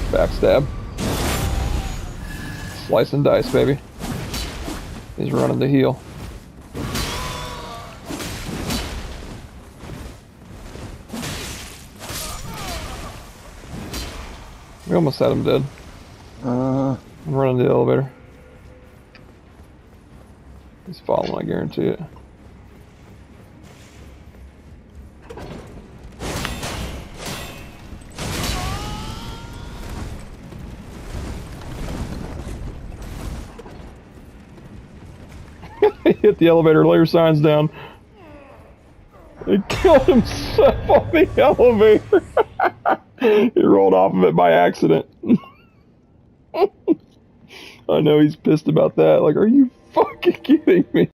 Backstab. Slice and dice, baby. He's running to heal. We almost had him dead. I'm running the elevator. He's following, I guarantee it. He hit the elevator, lay your signs down. He killed himself on the elevator. He rolled off of it by accident. I know he's pissed about that. Like, are you fucking kidding me?